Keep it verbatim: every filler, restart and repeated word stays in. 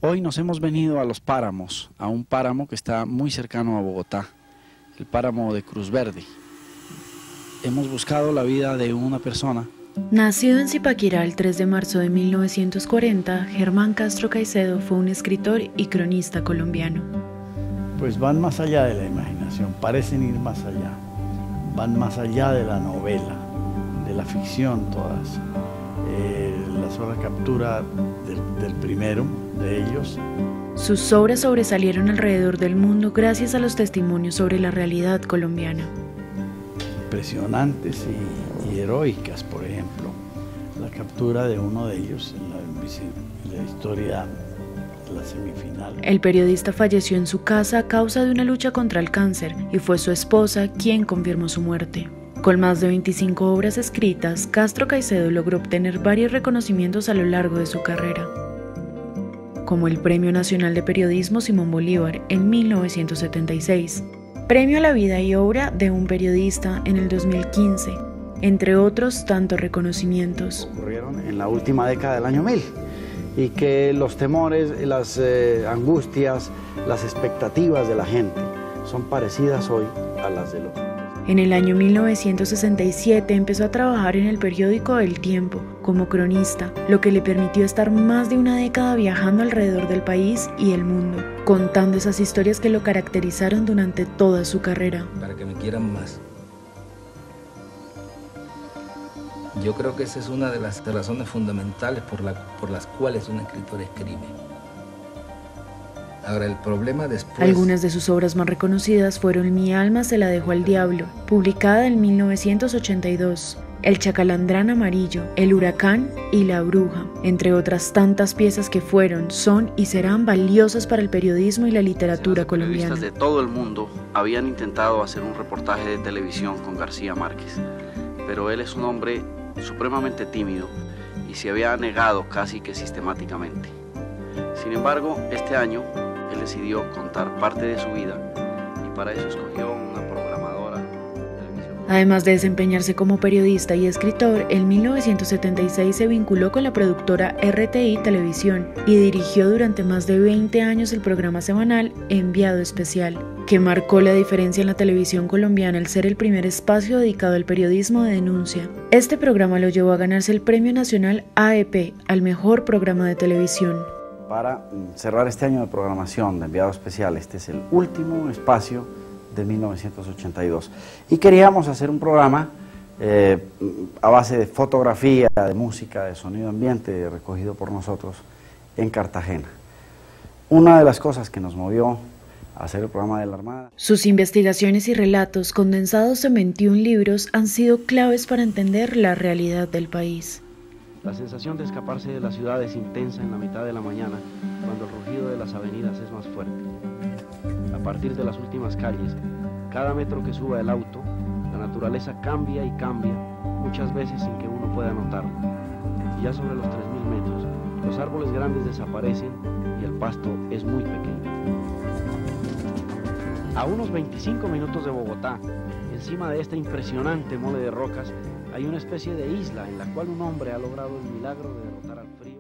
Hoy nos hemos venido a Los Páramos, a un páramo que está muy cercano a Bogotá, el páramo de Cruz Verde. Hemos buscado la vida de una persona. Nacido en Zipaquirá el tres de marzo de mil novecientos cuarenta, Germán Castro Caicedo fue un escritor y cronista colombiano. Pues van más allá de la imaginación, parecen ir más allá, van más allá de la novela, de la ficción todas. Eh, la sola captura del, del primero de ellos. Sus obras sobresalieron alrededor del mundo gracias a los testimonios sobre la realidad colombiana. Impresionantes y, y heroicas, por ejemplo, la captura de uno de ellos en la, en la historia de la semifinal. El periodista falleció en su casa a causa de una lucha contra el cáncer y fue su esposa quien confirmó su muerte. Con más de veinticinco obras escritas, Castro Caicedo logró obtener varios reconocimientos a lo largo de su carrera, como el Premio Nacional de Periodismo Simón Bolívar en mil novecientos setenta y seis, Premio a la Vida y Obra de un Periodista en el dos mil quince, entre otros tantos reconocimientos. Ocurrieron en la última década del año mil y que los temores, las eh, angustias, las expectativas de la gente son parecidas hoy a las de los... En el año mil novecientos sesenta y siete empezó a trabajar en el periódico El Tiempo como cronista, lo que le permitió estar más de una década viajando alrededor del país y el mundo, contando esas historias que lo caracterizaron durante toda su carrera. Para que me quieran más. Yo creo que esa es una de las razones fundamentales por, la, por las cuales un escritor escribe. Ahora, el problema después... Algunas de sus obras más reconocidas fueron Mi alma se la dejó al diablo, publicada en mil novecientos ochenta y dos, El chacalandrán amarillo, El huracán y La bruja, entre otras tantas piezas que fueron, son y serán valiosas para el periodismo y la literatura colombiana. Periodistas de todo el mundo habían intentado hacer un reportaje de televisión con García Márquez, pero él es un hombre supremamente tímido y se había negado casi que sistemáticamente. Sin embargo, este año él decidió contar parte de su vida y para eso escogió una programadora de televisión. Además de desempeñarse como periodista y escritor, en mil novecientos setenta y seis se vinculó con la productora R T I Televisión y dirigió durante más de veinte años el programa semanal Enviado Especial, que marcó la diferencia en la televisión colombiana al ser el primer espacio dedicado al periodismo de denuncia. Este programa lo llevó a ganarse el Premio Nacional A E P al mejor programa de televisión. Para cerrar este año de programación de Enviado Especial, este es el último espacio de mil novecientos ochenta y dos. Y queríamos hacer un programa eh, a base de fotografía, de música, de sonido ambiente, recogido por nosotros en Cartagena. Una de las cosas que nos movió a hacer el programa de la Armada. Sus investigaciones y relatos, condensados en veintiún libros, han sido claves para entender la realidad del país. La sensación de escaparse de la ciudad es intensa en la mitad de la mañana, cuando el rugido de las avenidas es más fuerte. A partir de las últimas calles, cada metro que suba el auto, la naturaleza cambia y cambia, muchas veces sin que uno pueda notarlo. Y ya sobre los tres mil metros, los árboles grandes desaparecen y el pasto es muy pequeño. A unos veinticinco minutos de Bogotá, encima de este impresionante mole de rocas, hay una especie de isla en la cual un hombre ha logrado el milagro de derrotar al frío.